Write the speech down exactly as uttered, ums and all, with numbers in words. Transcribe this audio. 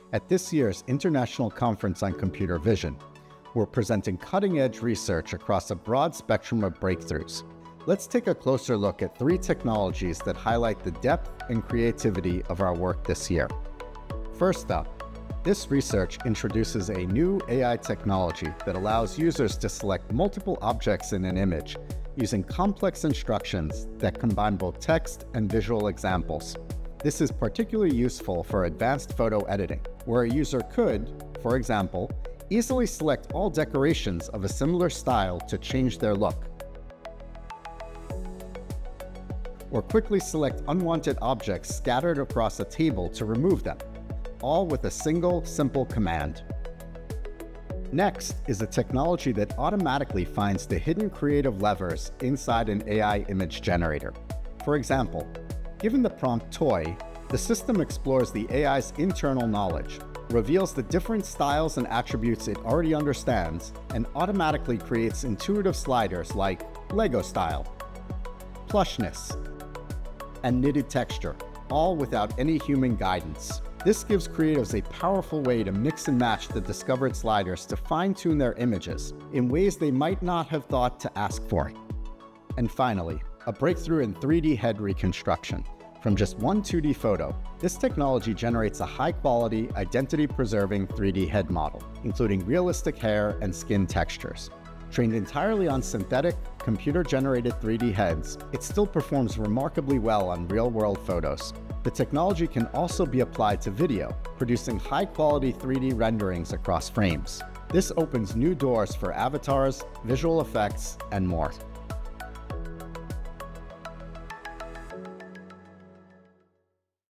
At this year's International Conference on Computer Vision, we're presenting cutting-edge research across a broad spectrum of breakthroughs. Let's take a closer look at three technologies that highlight the depth and creativity of our work this year. First up, this research introduces a new A I technology that allows users to select multiple objects in an image using complex instructions that combine both text and visual examples. This is particularly useful for advanced photo editing, where a user could, for example, easily select all decorations of a similar style to change their look, or quickly select unwanted objects scattered across a table to remove them, all with a single, simple command. Next is a technology that automatically finds the hidden creative levers inside an A I image generator. For example, given the prompt toy, the system explores the A I's internal knowledge, reveals the different styles and attributes it already understands, and automatically creates intuitive sliders like Lego style, plushness, and knitted texture, all without any human guidance. This gives creatives a powerful way to mix and match the discovered sliders to fine-tune their images in ways they might not have thought to ask for. And finally, a breakthrough in three D head reconstruction. From just one two D photo, this technology generates a high-quality, identity-preserving three D head model, including realistic hair and skin textures. Trained entirely on synthetic, computer-generated three D heads, it still performs remarkably well on real-world photos. The technology can also be applied to video, producing high-quality three D renderings across frames. This opens new doors for avatars, visual effects, and more.